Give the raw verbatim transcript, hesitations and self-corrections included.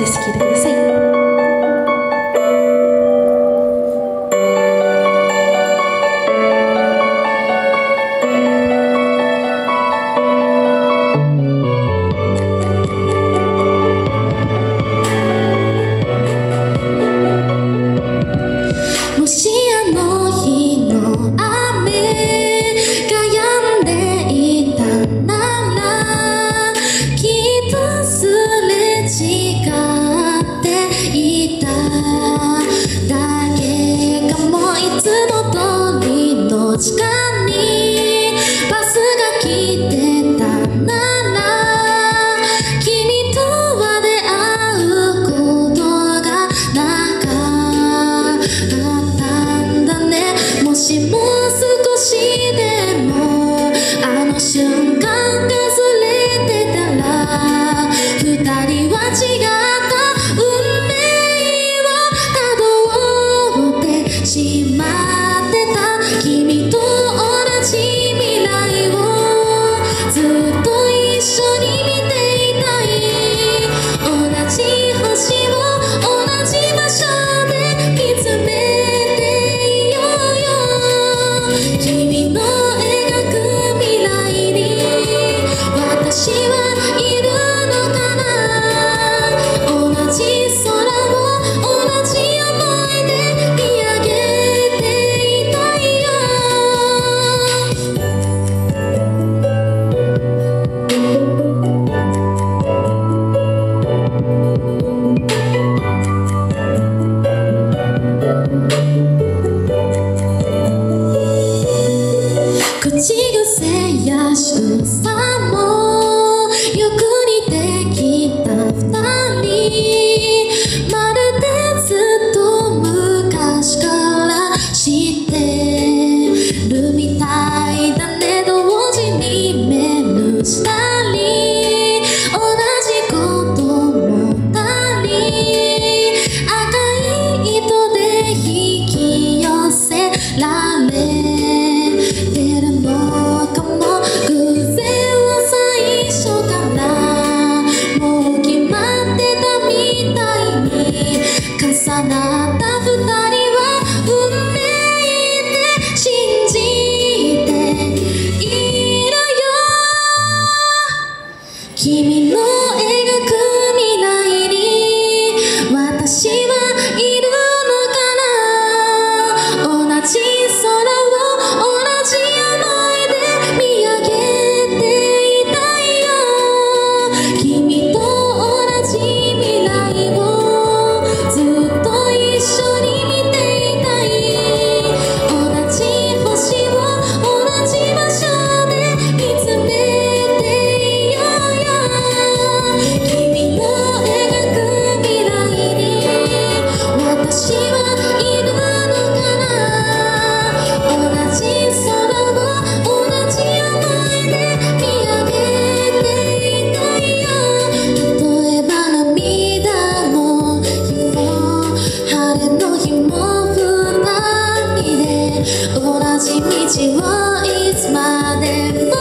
です。聴いてください。もしあの日の雨が止んでいたなら、きっとすれ違っていただけかも。いつも通りの時間にバスが来てたなら、君とは出会うことがなかったんだね。もしも少しでもあの瞬間がずれてたら、二人は違った運命をたどってしまってた。君と同じ未来をずっと一緒に見ていたい。同じ星を同じ場所で見つめていようよ。君の描く未来に私はいるのかな。同じ空を同じ想いで見上げていたいよ。口癖や仕草もよく似てきた二人、まるでずっと昔から知ってるみたいだね。同時に目ぬしたり同じこと思ったり、赤い糸で引き寄せられてるのかも。偶然は最初からもう決まってたみたいに、重なった二人は運命って信じているよ。君の描く未来に私はいるのかな。同じ空を同じ想いで見上げていたいよ。君と同じ未来をずっと一緒に見ていたい。同じ星を同じ場所で見つめていようよ。君の描く未来に私はいるのかな。同じ空を同じ想いで見上げていたいよ。例えば涙の日も晴れの日も二人で同じ道をいつまでも